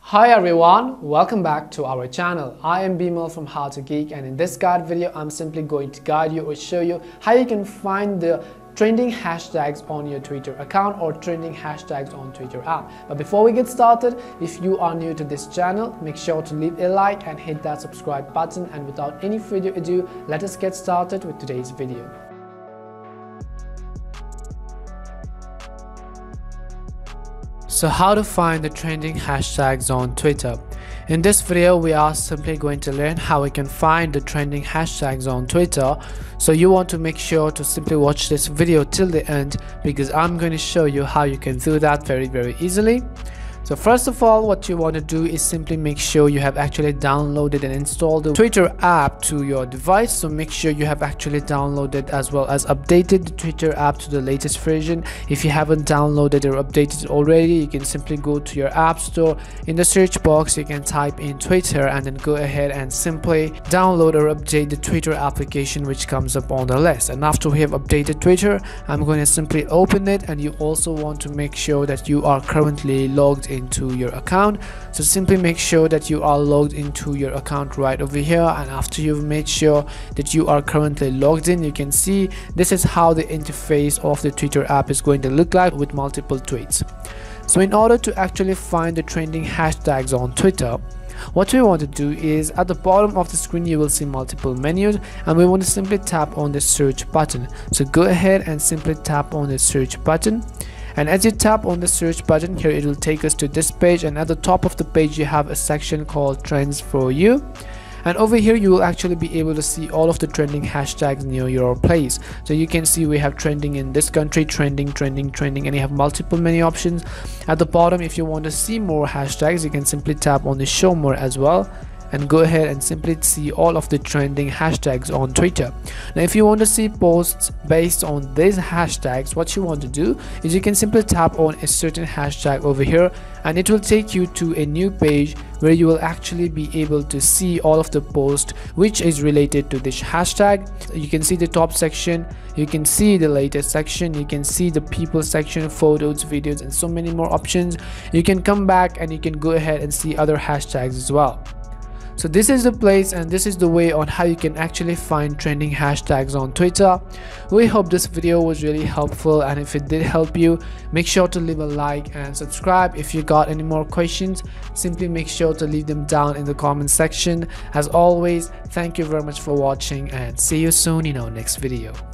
Hi everyone, welcome back to our channel. I am Bimal from How to Geek, and in this guide video I'm simply going to guide you or show you how you can find the trending hashtags on your Twitter account or trending hashtags on Twitter app. But before we get started, if you are new to this channel, make sure to leave a like and hit that subscribe button, and without any further ado, let us get started with today's video. So how to find the trending hashtags on Twitter. In this video we are simply going to learn how we can find the trending hashtags on Twitter. So you want to make sure to simply watch this video till the end, because I'm going to show you how you can do that very easily. So first of all, what you want to do is simply make sure you have actually downloaded and installed the Twitter app to your device. So make sure you have actually downloaded as well as updated the Twitter app to the latest version. If you haven't downloaded or updated it already, you can simply go to your app store. In the search box you can type in Twitter and then go ahead and simply download or update the Twitter application which comes up on the list. And after we have updated Twitter, I'm going to simply open it, and you also want to make sure that you are currently logged into your account. So simply make sure that you are logged into your account right over here, and after you've made sure that you are currently logged in, you can see this is how the interface of the Twitter app is going to look like with multiple tweets. So in order to actually find the trending hashtags on Twitter, what we want to do is at the bottom of the screen you will see multiple menus, and we want to simply tap on the search button. So go ahead and simply tap on the search button. And as you tap on the search button here, it will take us to this page, and at the top of the page you have a section called Trends for You. And over here you will actually be able to see all of the trending hashtags near your place. So you can see we have trending in this country, trending, and you have multiple many options. At the bottom, if you want to see more hashtags, you can simply tap on the show more as well, and go ahead and simply see all of the trending hashtags on Twitter. Now if you want to see posts based on these hashtags, what you want to do is you can simply tap on a certain hashtag over here, and it will take you to a new page where you will actually be able to see all of the posts which is related to this hashtag. You can see the top section, you can see the latest section, you can see the people section, photos, videos, and so many more options. You can come back and you can go ahead and see other hashtags as well. So this is the place and this is the way on how you can actually find trending hashtags on Twitter. We hope this video was really helpful, and if it did help you, make sure to leave a like and subscribe. If you got any more questions, simply make sure to leave them down in the comment section. As always, thank you very much for watching, and see you soon in our next video.